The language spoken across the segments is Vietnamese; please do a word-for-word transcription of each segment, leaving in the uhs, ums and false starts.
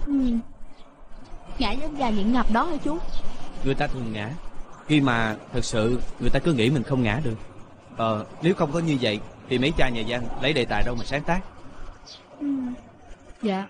Ừ. Ngã giống gà nghiện ngập đó hả chú? Người ta thường ngã khi mà thật sự người ta cứ nghĩ mình không ngã được. Ờ, nếu không có như vậy thì mấy cha nhà văn lấy đề tài đâu mà sáng tác. Ừ. Dạ.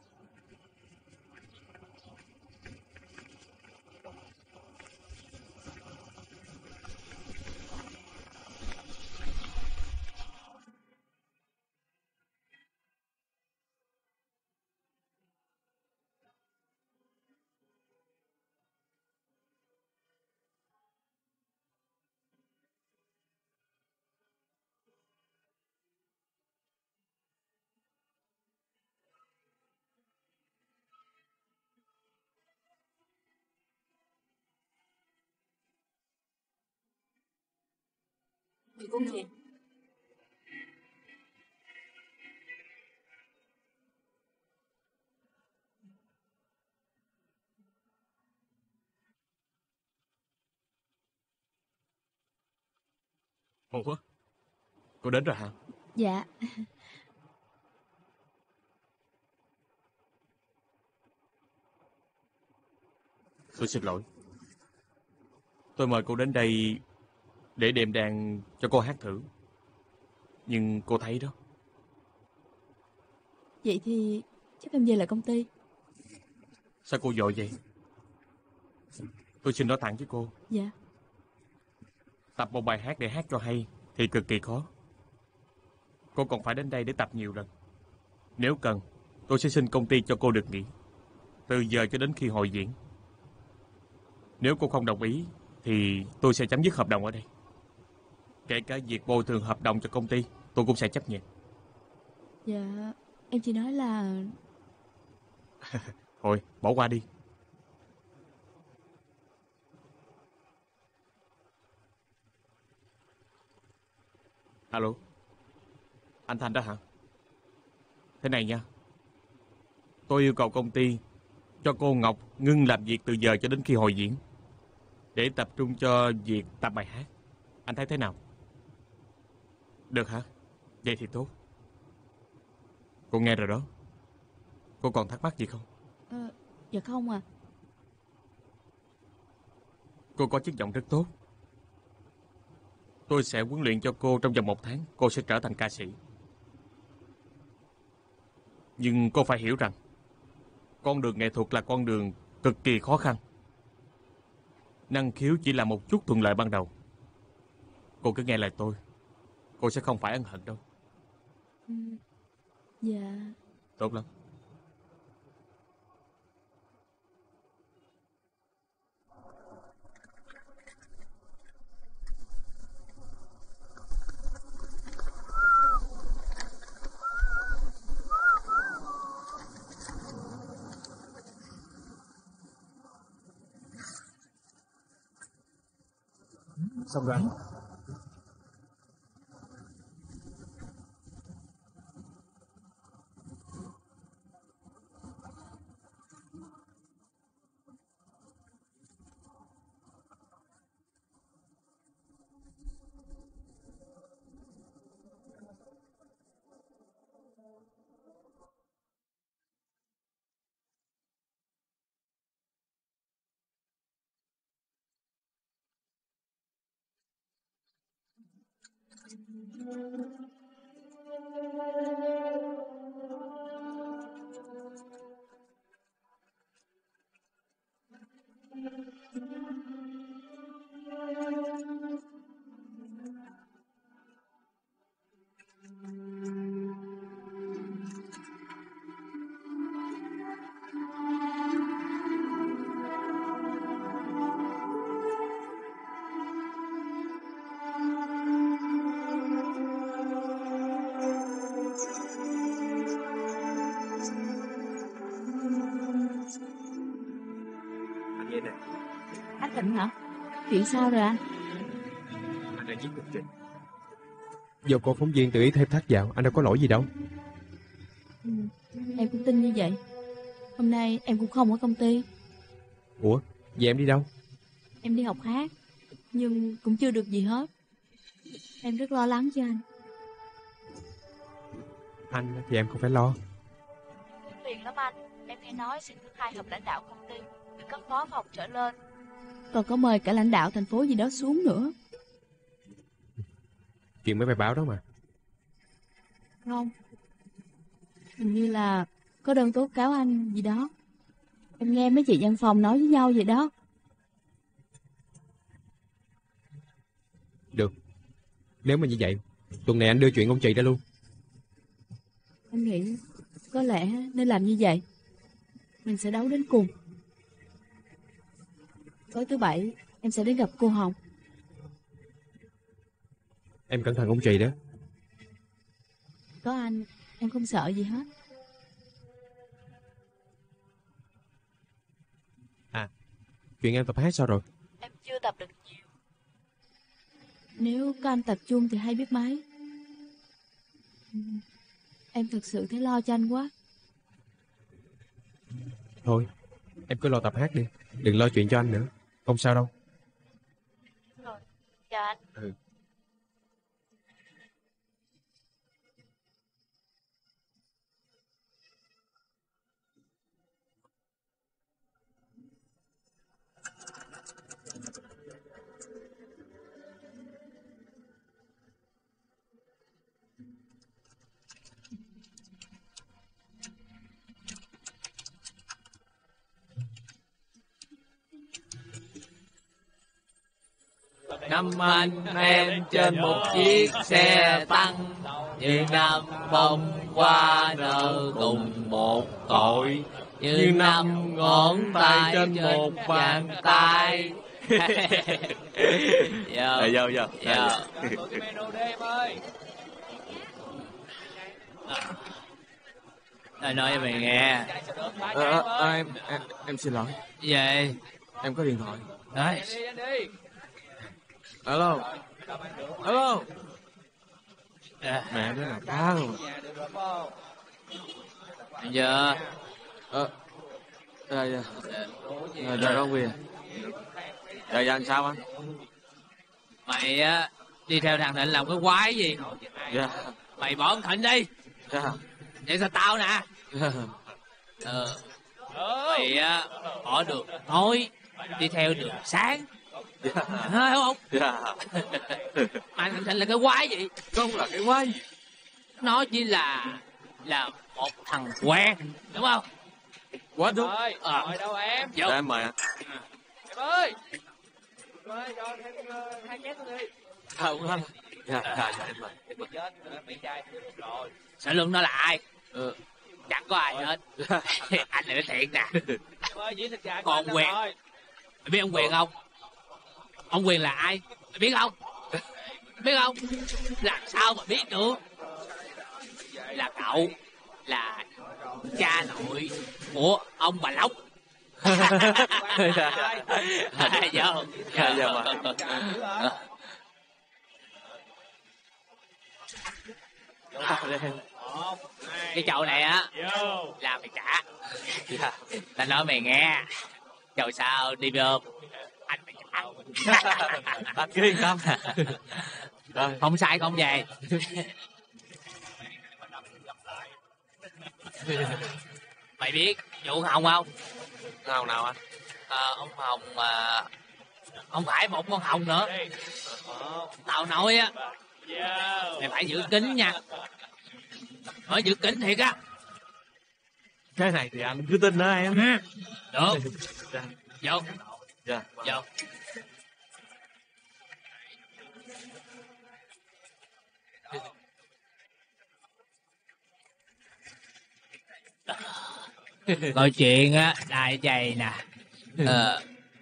Chị cũng gì? Ủa, cô đến rồi hả? Dạ. Tôi xin lỗi. Tôi mời cô đến đây để đệm đàn cho cô hát thử. Nhưng cô thấy đó. Vậy thì chắc em về lại công ty. Sao cô vội vậy? Tôi xin nói thẳng với cô. Dạ. Tập một bài hát để hát cho hay thì cực kỳ khó. Cô còn phải đến đây để tập nhiều lần. Nếu cần, tôi sẽ xin công ty cho cô được nghỉ từ giờ cho đến khi hội diễn. Nếu cô không đồng ý thì tôi sẽ chấm dứt hợp đồng ở đây. Kể cả việc bồi thường hợp đồng cho công ty tôi cũng sẽ chấp nhận. Dạ. Em chỉ nói là... Thôi, bỏ qua đi. Alo, anh Thanh đó hả? Thế này nha, tôi yêu cầu công ty cho cô Ngọc ngưng làm việc từ giờ cho đến khi hội diễn để tập trung cho việc tập bài hát. Anh thấy thế nào? Được hả? Vậy thì tốt. Cô nghe rồi đó. Cô còn thắc mắc gì không? Ờ, dạ không à. Cô có chất giọng rất tốt. Tôi sẽ huấn luyện cho cô trong vòng một tháng. Cô sẽ trở thành ca sĩ. Nhưng cô phải hiểu rằng con đường nghệ thuật là con đường cực kỳ khó khăn. Năng khiếu chỉ là một chút thuận lợi ban đầu. Cô cứ nghe lời tôi, cô sẽ không phải ân hận đâu. Ừ. Dạ. Tốt lắm. Xong rồi. Anh nghe nè. Anh Thịnh hả? Chuyện sao rồi anh? Anh đang viết một trình. Do cô phóng viên tự ý thêm thắt vào, anh đâu có lỗi gì đâu. Ừ. Em cũng tin như vậy. Hôm nay em cũng không ở công ty. Ủa, vậy em đi đâu? Em đi học hát, nhưng cũng chưa được gì hết. Em rất lo lắng cho anh. Anh thì em không phải lo. Tiền lắm anh. Em nghe nói xin thứ hai hợp lãnh đạo công ty, từ cấp phó phòng trở lên. Còn có mời cả lãnh đạo thành phố gì đó xuống nữa. Chuyện mấy bài báo đó mà. Không, hình như là có đơn tố cáo anh gì đó. Em nghe mấy chị văn phòng nói với nhau vậy đó. Được. Nếu mà như vậy, tuần này anh đưa chuyện ông chị ra luôn. Em nghĩ có lẽ nên làm như vậy. Mình sẽ đấu đến cùng. Tối thứ bảy em sẽ đến gặp cô Hồng. Em cẩn thận ông chị đó. Có anh, em không sợ gì hết. À, chuyện em tập hát sao rồi? Em chưa tập được nhiều. Nếu có anh tập trung thì hay biết mấy. Em thực sự thấy lo cho anh quá. Thôi, em cứ lo tập hát đi. Đừng lo chuyện cho anh nữa. Không sao đâu. Rồi, chào anh. Ừ. Năm anh em trên một chiếc xe tăng, như năm bông hoa nở cùng một tội, như năm ngón tay trên một bàn tay. Vô vô vô vô. Tôi nói cho mày nghe. Ờ, à, em, em em xin lỗi. Về Em có điện thoại. đấy. Alo. Alo. À, Mẹ đứa nào ta rồi. giờ Ờ. Dạ dạ. Dạ dạ con Quyền. Dạ dạ anh sao anh? mày á đi theo thằng Thịnh làm cái quái gì? Dạ. Mày bỏ thằng Thịnh đi. Dạ. Vậy sao tao nè? Dạ. Ờ. Mày á bỏ đường tối đi theo đường sáng. Dạ. Thấy không? Dạ. Mà thằng Thịnh là cái quái gì? Không là cái quái. Nó chỉ là là một thằng quen, đúng không? Quá đúng. Ờ. Mời đâu em? Vô. Dạ em mời anh. Em ơi! Mời cho thêm uh, hai chén nữa đi. Không anh. Dạ dạ dạ em mời. Chết, bị trai rồi. Sau lưng nó là ai? Ờ. Chẳng có ai hết. Anh này nó thiện nè. Em ơi, diễn thịt gà của Còn anh đâu Quyền. rồi? Mày biết ông Quyền không? Ông Quyền là ai? Mày biết không? Biết không? Làm sao mà biết được? Là cậu là cha nội của ông bà Lóc. Dạ. Vô. Dạ dạ mà. Cái chậu này á là mày trả. Dạ. Tao nói mày nghe, chậu sao đi vô anh mày trả. Anh cứ yên tâm. Rồi. Không sai không về. Mày biết vụ Hồng không? Nào nào anh? À, ông Hồng mà không phải một con Hồng nữa. Tao nói á, mày phải giữ kín nha. Nói giữ kín thiệt á. Cái này thì anh cứ tin đó em. Được. Dạ. Vô. Dạ. Vô. Câu chuyện á là vậy nè. Ờ.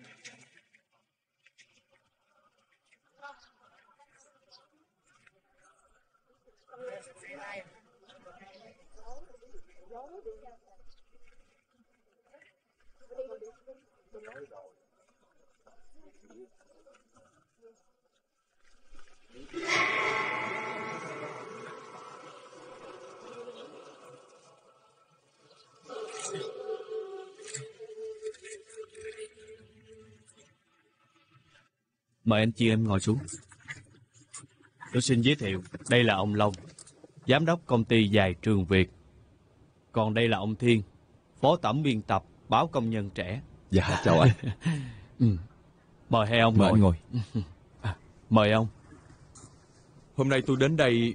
Mời anh chị em ngồi xuống. Tôi xin giới thiệu, đây là ông Long, giám đốc công ty giày Trường Việt. Còn đây là ông Thiên, phó tổng biên tập báo Công nhân trẻ. Dạ, chào anh. Ừ. Mời hai ông Mời ngồi. anh ngồi. À, mời ông. Hôm nay tôi đến đây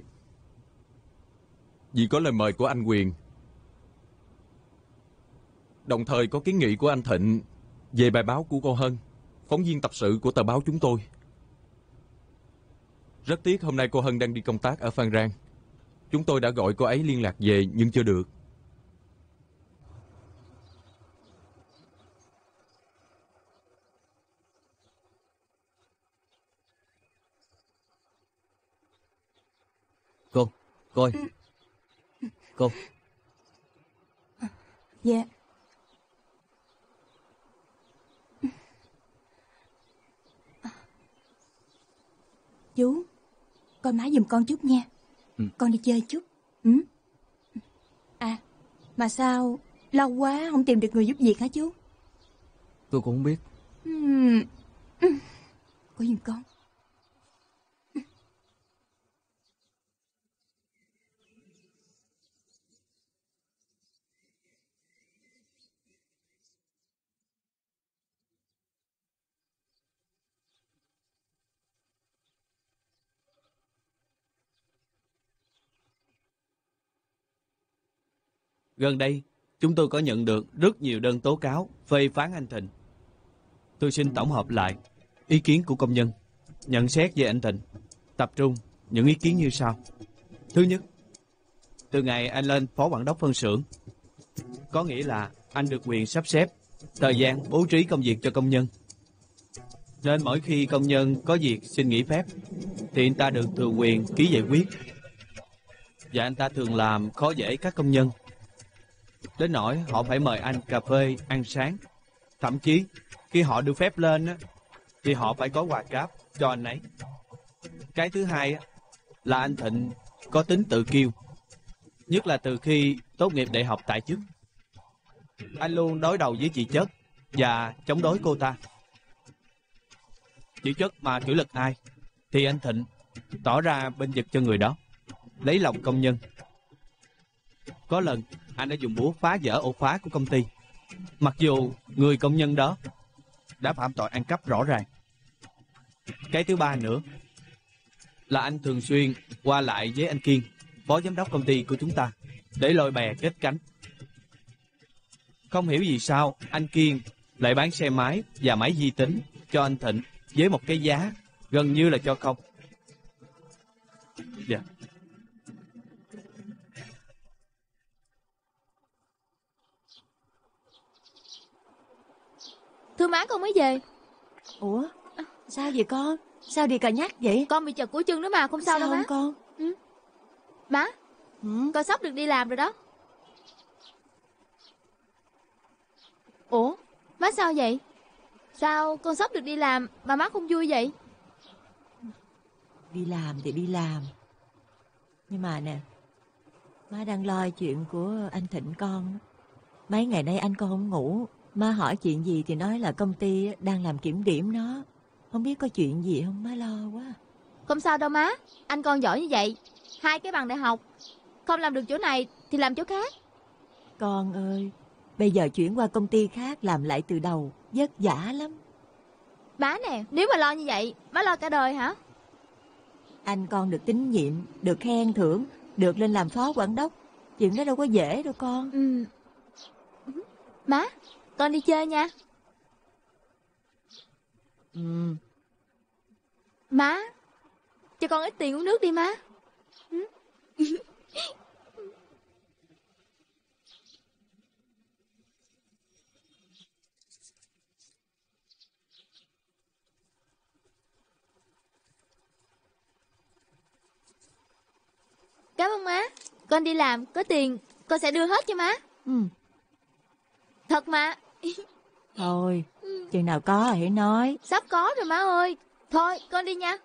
vì có lời mời của anh Quyền, đồng thời có kiến nghị của anh Thịnh về bài báo của cô Hân, phóng viên tập sự của tờ báo chúng tôi. Rất tiếc hôm nay cô Hân đang đi công tác ở Phan Rang. Chúng tôi đã gọi cô ấy liên lạc về nhưng chưa được. Cô, cô ơi. Cô. Dạ. Chú, coi má giùm con chút nha. Ừ. Con đi chơi chút. Ừ? À, mà sao lâu quá không tìm được người giúp việc hả chú? Tôi cũng không biết. Uhm. Coi giùm con. Gần đây, chúng tôi có nhận được rất nhiều đơn tố cáo phê phán anh Thịnh. Tôi xin tổng hợp lại ý kiến của công nhân, nhận xét về anh Thịnh, tập trung những ý kiến như sau. Thứ nhất, từ ngày anh lên phó quản đốc phân xưởng, có nghĩa là anh được quyền sắp xếp thời gian bố trí công việc cho công nhân. Nên mỗi khi công nhân có việc xin nghỉ phép thì anh ta được thừa quyền ký giải quyết. Và anh ta thường làm khó dễ các công nhân, đến nỗi họ phải mời anh cà phê ăn sáng. Thậm chí khi họ được phép lên á, thì họ phải có quà cáp cho anh ấy. Cái thứ hai á, là anh Thịnh có tính tự kiêu, nhất là từ khi tốt nghiệp đại học tại chức. Anh luôn đối đầu với chị Chất và chống đối cô ta. Chị Chất mà kỷ luật ai thì anh Thịnh tỏ ra bên vực cho người đó, lấy lòng công nhân. Có lần anh đã dùng búa phá vỡ ổ khóa của công ty, mặc dù người công nhân đó đã phạm tội ăn cắp rõ ràng. Cái thứ ba nữa là anh thường xuyên qua lại với anh Kiên, phó giám đốc công ty của chúng ta, để lôi bè kết cánh. Không hiểu vì sao anh Kiên lại bán xe máy và máy vi tính cho anh Thịnh với một cái giá gần như là cho không. Dạ. Yeah. Thưa má, con mới về. Ủa, sao vậy con? Sao đi cà nhắc vậy? Con bị chật cổ chân đó mà, không sao, sao đâu má. Con? Ừ. Má, ừ. Con sắp được đi làm rồi đó. Ủa, má sao vậy? Sao con sắp được đi làm mà má không vui vậy? Đi làm thì đi làm, nhưng mà nè, má đang lo chuyện của anh Thịnh con. Mấy ngày nay anh con không ngủ. Má hỏi chuyện gì thì nói là công ty đang làm kiểm điểm nó. Không biết có chuyện gì không, má lo quá. Không sao đâu má, anh con giỏi như vậy, hai cái bằng đại học, không làm được chỗ này thì làm chỗ khác. Con ơi, bây giờ chuyển qua công ty khác làm lại từ đầu, vất vả lắm. Má nè, nếu mà lo như vậy, má lo cả đời hả? Anh con được tín nhiệm, được khen thưởng, được lên làm phó quản đốc. Chuyện đó đâu có dễ đâu con. Ừ. Má, con đi chơi nha. Ừ. Má, cho con ít tiền uống nước đi má. Ừ. Cảm ơn má. Con đi làm có tiền con sẽ đưa hết cho má. Ừ. Thật mà. Thôi, chừng nào có hãy nói. Sắp có rồi má ơi. Thôi con đi nha.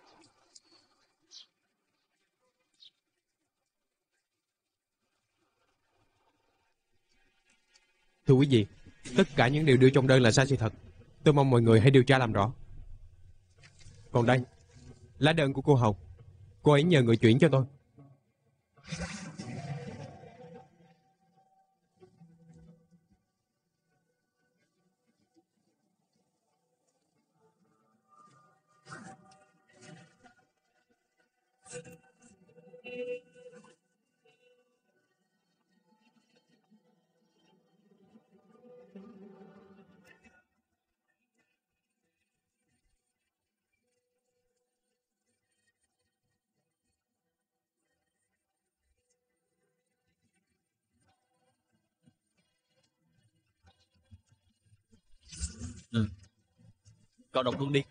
Thưa quý vị, tất cả những điều đưa trong đơn là sai sự thật. Tôi mong mọi người hãy điều tra làm rõ. Còn đây, lá đơn của cô Hồng. Cô ấy nhờ người chuyển cho tôi. Cậu đọc luôn đi.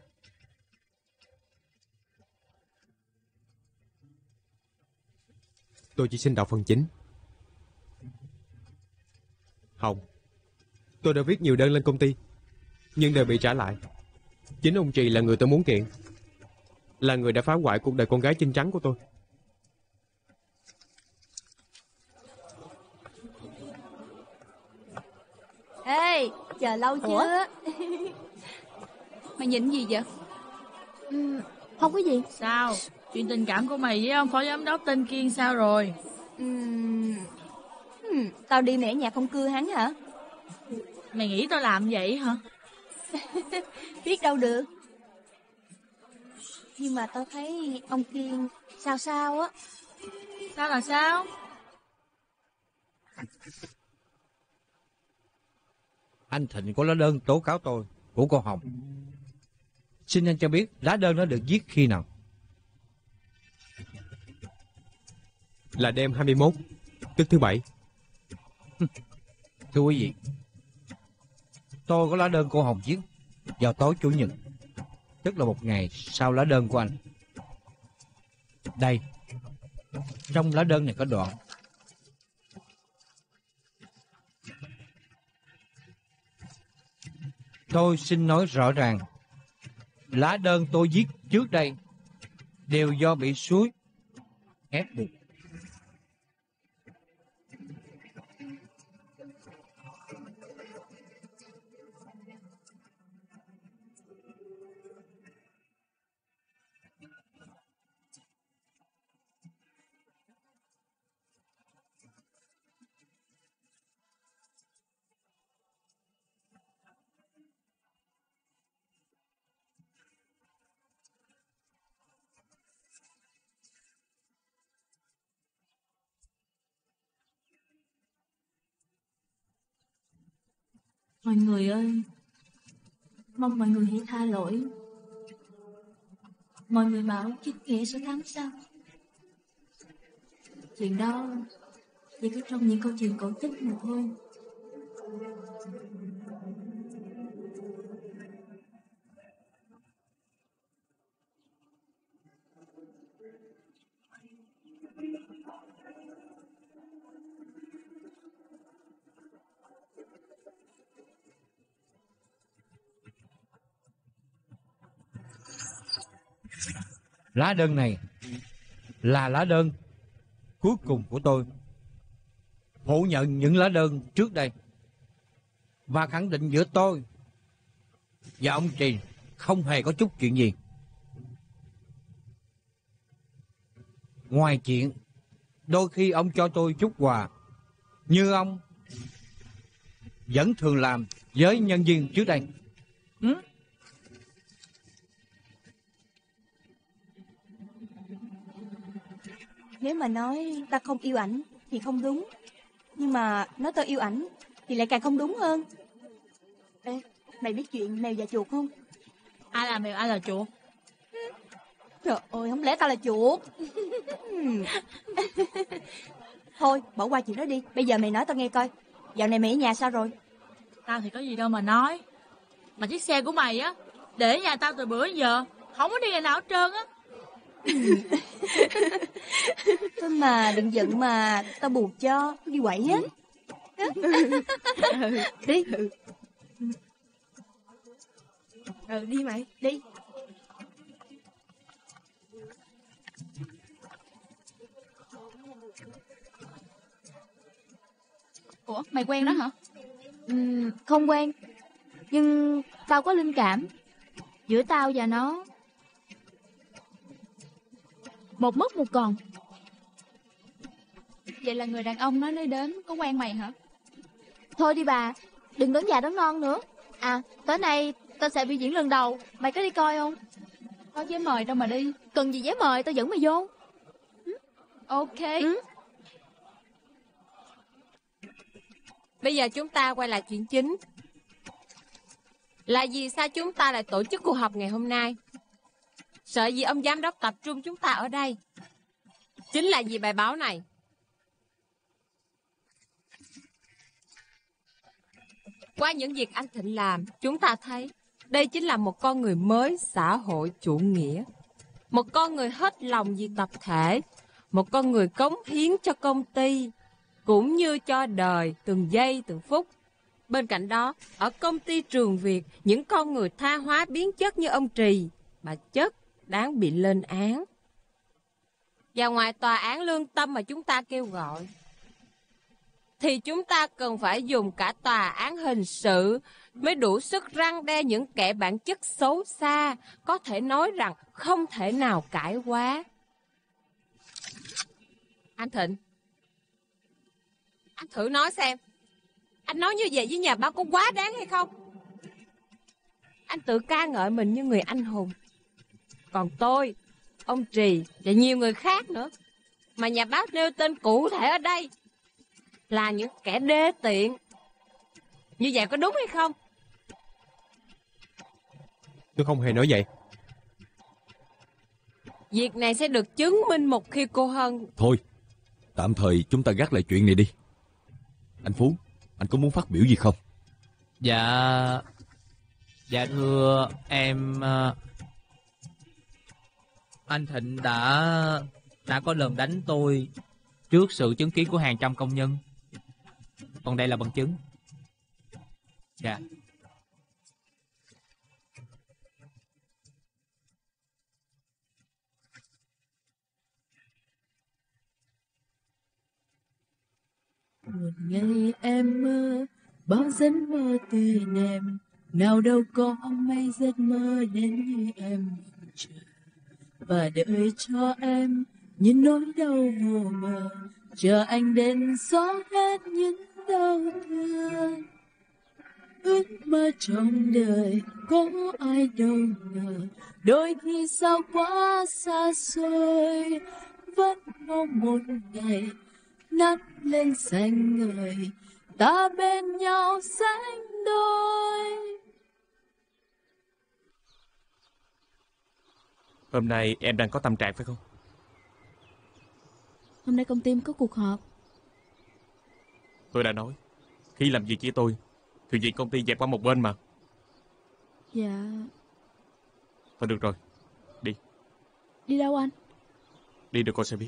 Tôi chỉ xin đọc phần chính. Hồng, tôi đã viết nhiều đơn lên công ty, nhưng đều bị trả lại. Chính ông Trì là người tôi muốn kiện, là người đã phá hoại cuộc đời con gái chân trắng của tôi. Ê, chờ lâu chưa? Ủa? Mày nhìn gì vậy? Ừ, không có gì. Sao? Chuyện tình cảm của mày với ông phó giám đốc tên Kiên sao rồi? Uhm... Uhm, tao đi mẹ nhà không cưa hắn hả? Mày nghĩ tao làm vậy hả? Biết đâu được. Nhưng mà tao thấy ông Kiên sao sao á. Sao là sao? Anh Thịnh có lá đơn tố cáo tôi của cô Hồng. Xin anh cho biết lá đơn nó được viết khi nào? Là đêm hai mươi mốt, tức thứ bảy. Thưa quý vị, tôi có lá đơn cô Hồng viết vào tối chủ nhật, tức là một ngày sau lá đơn của anh. Đây, trong lá đơn này có đoạn: tôi xin nói rõ ràng, lá đơn tôi viết trước đây đều do bị xúi ép buộc. Mọi người ơi, mong mọi người hãy tha lỗi. Mọi người bảo chính nghĩa sẽ thắng sao? Chuyện đó chỉ có trong những câu chuyện cổ tích mà thôi. Lá đơn này là lá đơn cuối cùng của tôi, phủ nhận những lá đơn trước đây và khẳng định giữa tôi và ông Trì không hề có chút chuyện gì. Ngoài chuyện đôi khi ông cho tôi chút quà như ông vẫn thường làm với nhân viên trước đây. Ừ? Nếu mà nói ta không yêu ảnh thì không đúng, nhưng mà nói tao yêu ảnh thì lại càng không đúng hơn. Ê, mày biết chuyện mèo và chuột không? Ai là mèo, ai là chuột? Trời ơi, không lẽ tao là chuột? Thôi, bỏ qua chuyện đó đi. Bây giờ mày nói tao nghe coi, dạo này mày ở nhà sao rồi? Tao thì có gì đâu mà nói. Mà chiếc xe của mày á, để nhà tao từ bữa giờ, không có đi ngày nào hết trơn á. Thôi mà đừng giận mà, tao buộc cho, đi quậy á. Đi. Ừ, đi mày, đi. Ủa, mày quen đó hả? Ừ, không quen. Nhưng tao có linh cảm. Giữa tao và nó một mất một còn. Vậy là người đàn ông nó nói đến có quen mày hả? Thôi đi bà, đừng đến già đến non nữa. À, tối nay tao sẽ biểu diễn lần đầu, mày có đi coi không? Có giấy mời đâu mà đi. Cần gì giấy mời, tao dẫn mày vô. Ừ? Ok. Ừ. Bây giờ chúng ta quay lại chuyện chính. Là vì sao chúng ta lại tổ chức cuộc họp ngày hôm nay? Sợ gì ông giám đốc tập trung chúng ta ở đây? Chính là vì bài báo này. Qua những việc anh Thịnh làm, chúng ta thấy Đây chính là một con người mới xã hội chủ nghĩa. Một con người hết lòng vì tập thể. Một con người cống hiến cho công ty, cũng như cho đời từng giây từng phút. Bên cạnh đó, ở công ty Trường Việt, những con người tha hóa biến chất như ông Trì, mà chất đáng bị lên án. Và ngoài tòa án lương tâm mà chúng ta kêu gọi, thì chúng ta cần phải dùng cả tòa án hình sự mới đủ sức răn đe những kẻ bản chất xấu xa, có thể nói rằng không thể nào cải hóa. Anh Thịnh, anh thử nói xem, anh nói như vậy với nhà báo có quá đáng hay không? Anh tự ca ngợi mình như người anh hùng. Còn tôi, ông Trì và nhiều người khác nữa, mà nhà báo nêu tên cụ thể ở đây, là những kẻ đê tiện. Như vậy có đúng hay không? Tôi không hề nói vậy. Việc này sẽ được chứng minh một khi cô Hân... Thôi, tạm thời chúng ta gác lại chuyện này đi. Anh Phú, anh có muốn phát biểu gì không? Dạ... Dạ thưa em... ờ, Anh Thịnh đã... đã có lần đánh tôi trước sự chứng kiến của hàng trăm công nhân. Còn đây là bằng chứng. Dạ. Một ngày em mơ bao giấc mơ tươi em, nào đâu có mấy giấc mơ đến như em chờ và đợi cho em những nỗi đau mù mờ, chờ anh đến xóa hết những đau thương. Ước mơ trong đời có ai đâu ngờ, đôi khi sao quá xa xôi, vẫn mong một ngày nắng lên xanh ngời, ta bên nhau sánh đôi. Hôm nay em đang có tâm trạng phải không? Hôm nay công ty có cuộc họp. Tôi đã nói, khi làm việc với tôi thì việc công ty dẹp qua một bên mà. Dạ. Thôi được rồi, đi. Đi đâu anh? Đi được cô sẽ biết.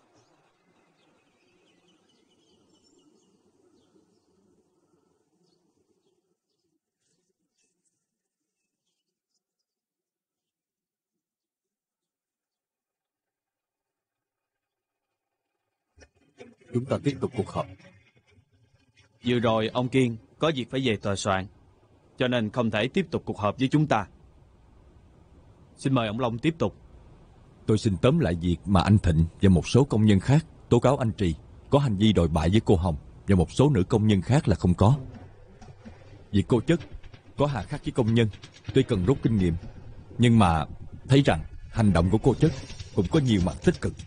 Chúng ta tiếp tục cuộc họp. Vừa rồi ông Kiên có việc phải về tòa soạn, cho nên không thể tiếp tục cuộc họp với chúng ta. Xin mời ông Long tiếp tục. Tôi xin tóm lại việc mà anh Thịnh và một số công nhân khác tố cáo anh Trì có hành vi đồi bại với cô Hồng và một số nữ công nhân khác là không có. Việc cô Chất có hà khắc với công nhân tuy cần rút kinh nghiệm, nhưng mà thấy rằng hành động của cô Chất cũng có nhiều mặt tích cực.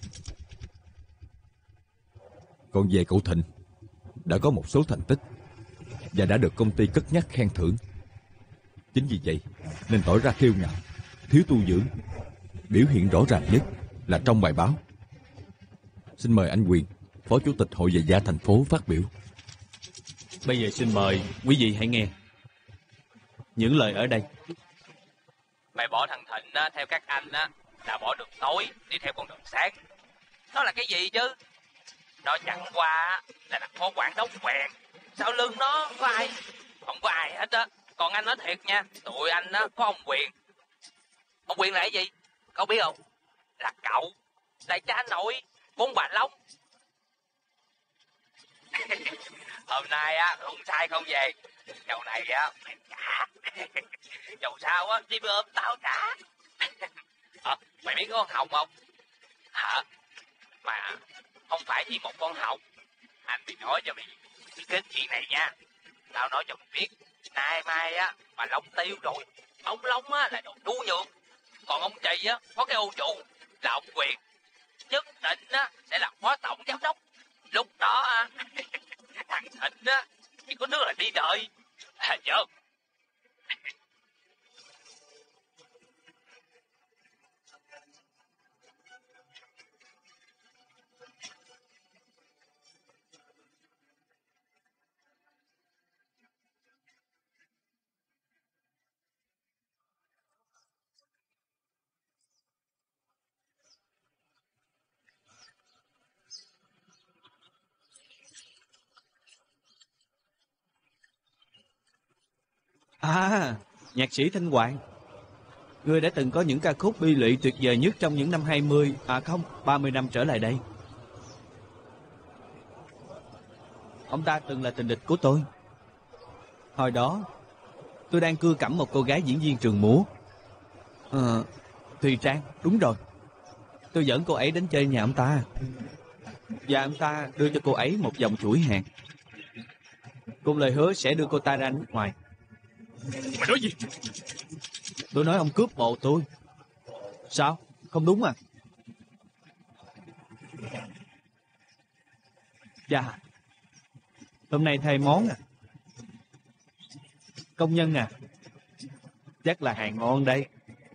Còn về cậu Thịnh, đã có một số thành tích và đã được công ty cất nhắc khen thưởng. Chính vì vậy nên tỏ ra kiêu ngạo, thiếu tu dưỡng. Biểu hiện rõ ràng nhất là trong bài báo. Xin mời anh Quyền, Phó Chủ tịch Hội Giày da thành phố phát biểu. Bây giờ xin mời quý vị hãy nghe những lời ở đây. Mày bỏ thằng Thịnh á, theo các anh á, là bỏ đường tối đi theo con đường sáng. Nó là cái gì chứ? Nó chẳng qua là đặt phó quản đốc quẹt. Sau lưng nó có ai? Không có ai hết á. Còn anh nói thiệt nha, tụi anh á có ông Quyền. Ông Quyền là cái gì? Cậu biết không? Là cậu, là cha nội con bà Long. Hôm nay á không sai không về. Dạo này á mày trả. Dầu sao á đi ôm tao trả. À, mày biết con Hồng không? Hả? Mà không phải chỉ một con Hồng. Anh bị nói cho mày cái chuyện này nha. Tao nói cho mày biết, nay mai á mà Long tiêu rồi, ông Long á là đồ ngu nhược. Còn ông Trì á có cái ô trụ là ông Quyền, nhất định á sẽ là phó tổng giám đốc. Lúc đó á thằng Thịnh á chỉ có nước là đi đợi. À, nhớ À, nhạc sĩ Thanh Hoàng. Người đã từng có những ca khúc bi lụy tuyệt vời nhất trong những năm hai mươi, à không, ba mươi năm trở lại đây. Ông ta từng là tình địch của tôi. Hồi đó, tôi đang cưa cẩm một cô gái diễn viên trường múa. Ờ, Thùy Trang, đúng rồi. Tôi dẫn cô ấy đến chơi nhà ông ta. Và ông ta đưa cho cô ấy một dòng chuỗi hàng, cùng lời hứa sẽ đưa cô ta ra nước ngoài. Mày nói gì? Tôi nói ông cướp bồ tôi. Sao? Không đúng à? Chà, hôm nay thay món à? Công nhân à? Chắc là hàng ngon đây.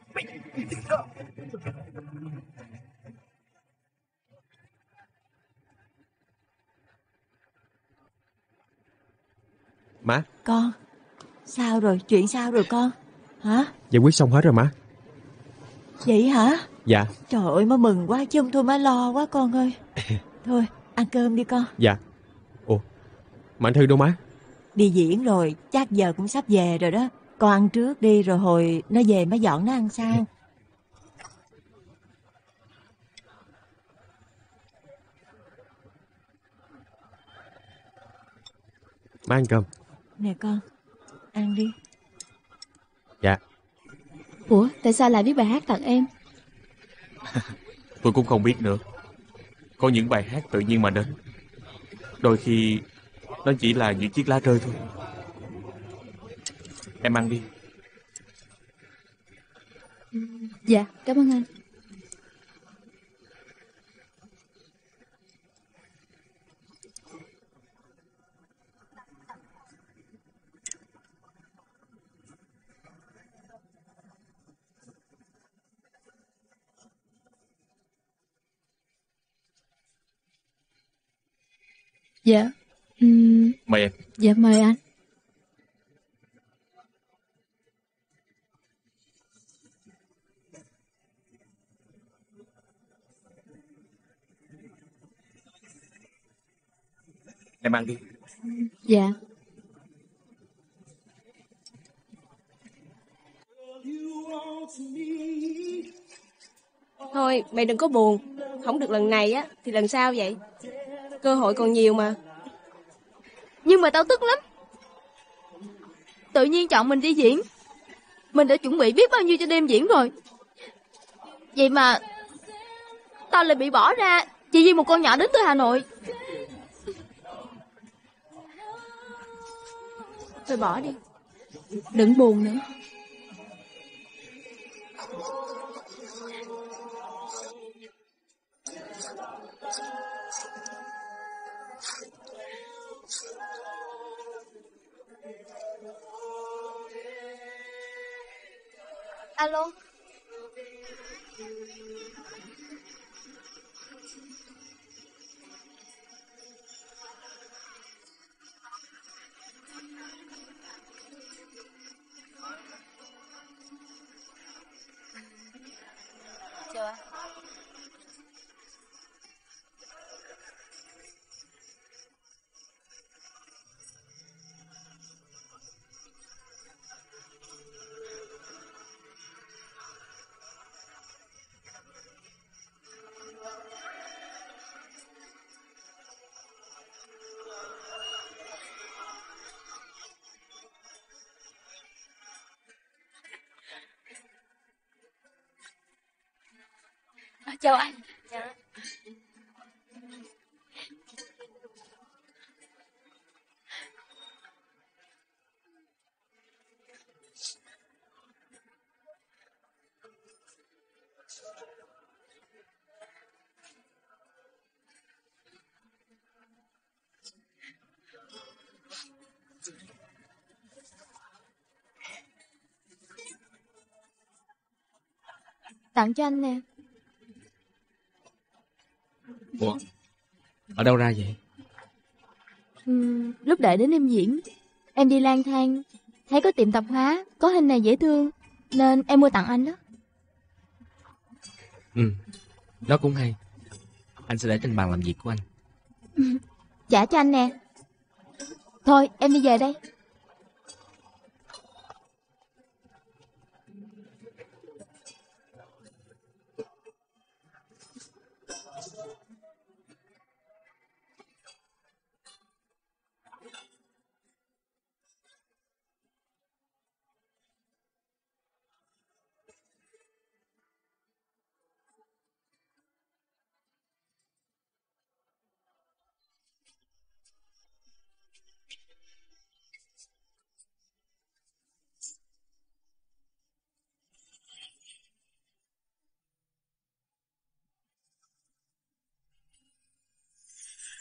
Má. Con. Sao rồi? Chuyện sao rồi con? Hả? Giải quyết xong hết rồi má. Vậy hả? Dạ. Trời ơi, má mừng quá chứ thôi má lo quá con ơi. Thôi, ăn cơm đi con. Dạ. Ồ, mà anh Thư đâu má? Đi diễn rồi, chắc giờ cũng sắp về rồi đó. Con ăn trước đi rồi hồi nó về má dọn nó ăn sao. Má ăn cơm. Nè con, ăn đi. Dạ. Ủa, tại sao lại biết bài hát tặng em? Tôi cũng không biết nữa. Có những bài hát tự nhiên mà đến. Đôi khi nó chỉ là những chiếc lá rơi thôi. Em ăn đi. Dạ, cảm ơn anh. Dạ. Uhm, Mời em. Dạ mời anh. Em ăn đi. Dạ. Thôi mày đừng có buồn. Không được lần này á thì lần sau vậy. Cơ hội còn nhiều mà. Nhưng mà tao tức lắm. Tự nhiên chọn mình đi diễn. Mình đã chuẩn bị biết bao nhiêu cho đêm diễn rồi. Vậy mà tao lại bị bỏ ra chỉ vì một con nhỏ đến từ Hà Nội. Thôi bỏ đi. Đừng buồn nữa. Alo. Chào anh. À, chào anh. Chào. Tặng cho anh nè. Ủa, ở đâu ra vậy? Uhm, lúc đợi đến em diễn, em đi lang thang, thấy có tiệm tạp hóa, có hình này dễ thương, nên em mua tặng anh đó. Ừ, đó cũng hay. Anh sẽ để trên bàn làm việc của anh. Trả cho anh nè. Thôi, em đi về đây.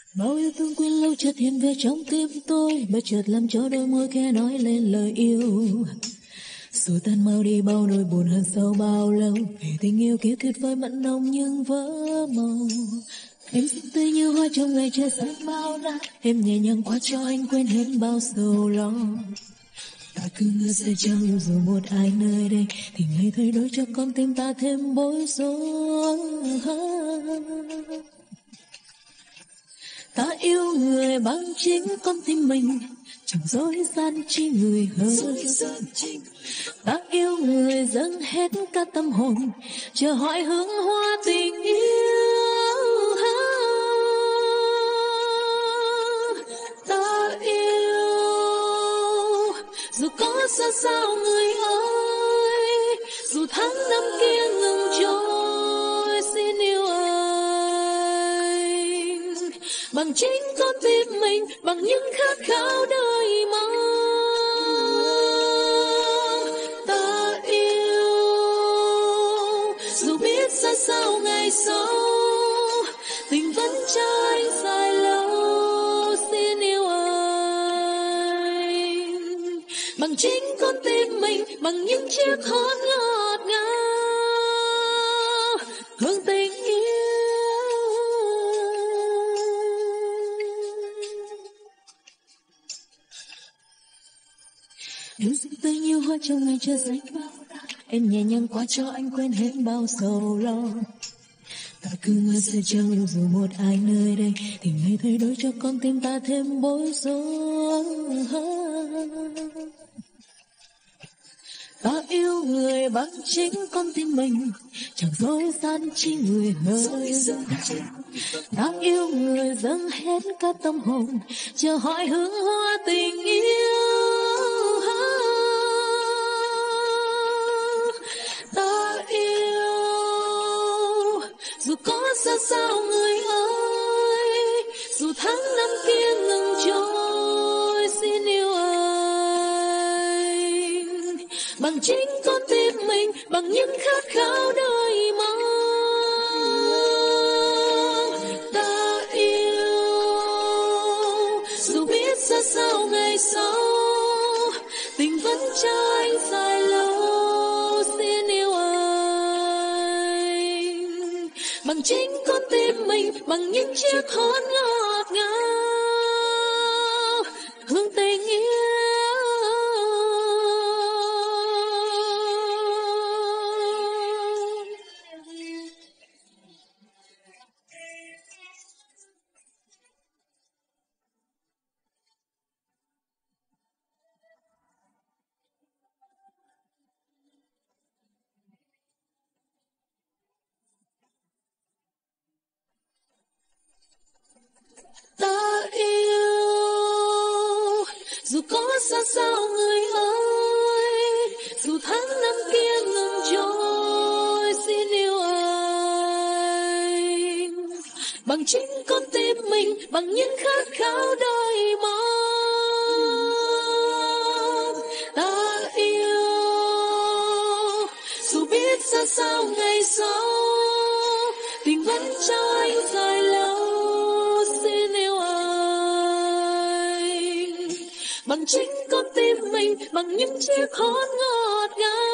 Bao yêu thương quên lâu chợt hiện về trong tim tôi, bất chợt làm cho đôi môi khẽ nói lên lời yêu. Xua tan mau đi bao nỗi buồn hơn sau bao lâu, vì tình yêu kia tuyệt vời mặn nồng nhưng vỡ màu. Em xinh tươi như hoa trong ngày trời xanh bao la, em nhẹ nhàng qua cho anh quên hết bao sầu lo. Ta cứ ngỡ sẽ chẳng dù một ai nơi đây, thì ngày thay đổi cho con tim ta thêm bối rối. Ta yêu người bằng chính con tim mình, chẳng dối gian chi người hơn. Ta yêu người dâng hết cả tâm hồn, chờ hỏi hướng hoa tình yêu. Ta yêu dù có xa sao người ơi, dù tháng năm kia ngừng trôi, xin yêu anh bằng chính con tim mình, bằng những khát khao đời mong. Ta yêu dù biết xa sao ngày sau, tình vẫn cho anh dài lâu, xin yêu anh bằng chính con tim mình, bằng những chiếc hôn ngọt ngào hương tình yêu. Yêu xinh tươi như hoa trong ngày trời xanh bao la, em nhẹ nhàng qua cho anh quên hết bao sầu lo. Ta cứ ngỡ sẽ chẳng dù một ai nơi đây, thì ngày thay đổi cho con tim ta thêm bối rối. Ta yêu người bằng chính con tim mình, chẳng dối gian chi người hơn. Ta yêu người dâng hết cả tâm hồn, chờ hỏi hướng hoa tình yêu. Ta yêu dù có xa sao người ơi, dù tháng năm kia ngừng trôi, xin yêu anh bằng chính con tim mình, bằng những khát khao đời mong. Ta yêu dù biết xa sao ngày sau, tình vẫn cho anh dài lâu, xin yêu anh bằng chính con tim mình, bằng những chiếc hôn ngọt ngào hương tình yêu. Ta yêu dù có xa sao người ơi, dù tháng năm kia ngừng trôi, xin yêu anh bằng chính con tim mình, bằng những khát khao đời mong. Ta yêu dù biết xa sao ngày sau, tình vẫn cho anh dài lâu, xin yêu anh bằng chính con tim mình, bằng những chiếc hôn ngọt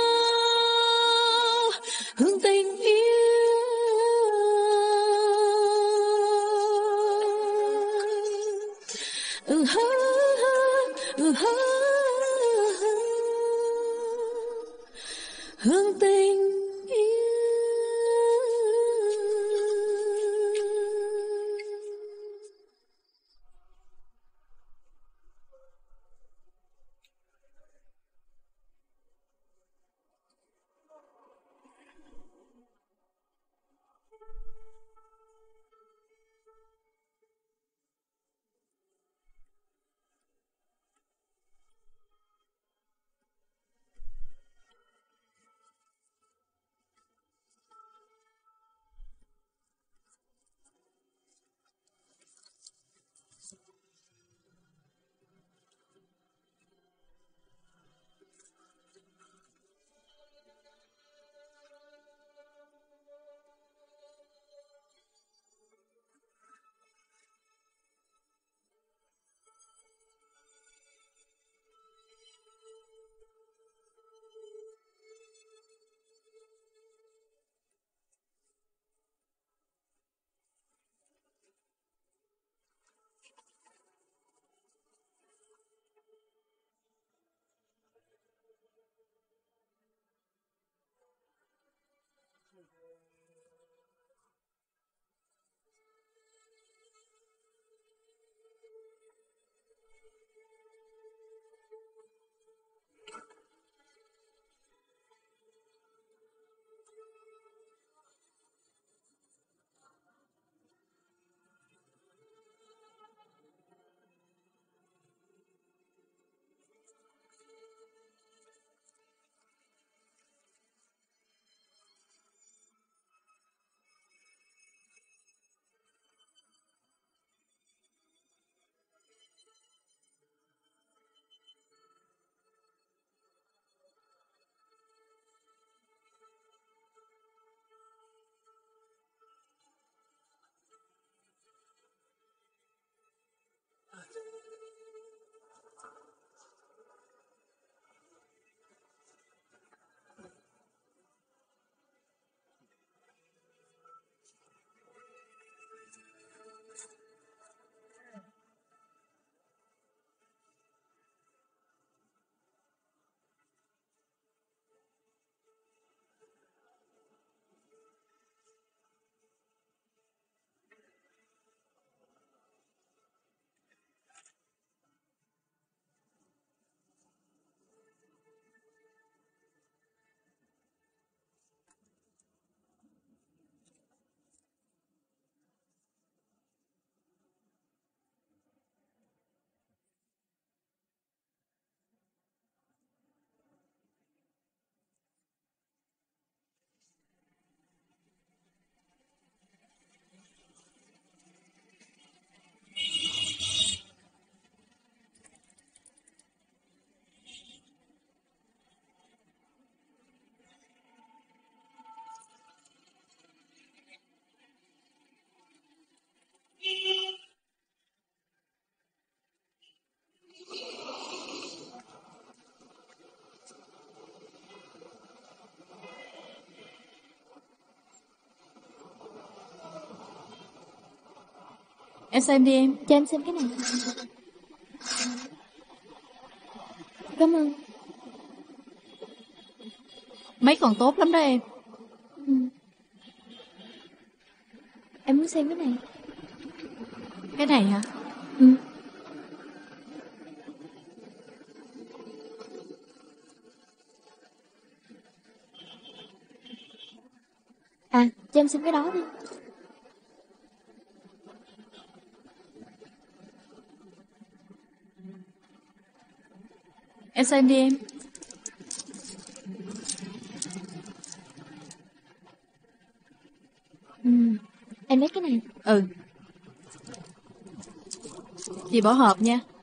ngào hương tình yêu. Ừ ha, ừ ha, hương tình yêu. Em xem đi em. Cho em xem cái này. Cảm ơn. Mấy còn tốt lắm đó em. Ừ. Em muốn xem cái này. Cái này hả? Ừ. À, cho em xem cái đó đi. Em xem đi em. Ừ. Em lấy cái này. Ừ. Chị bỏ hộp nha.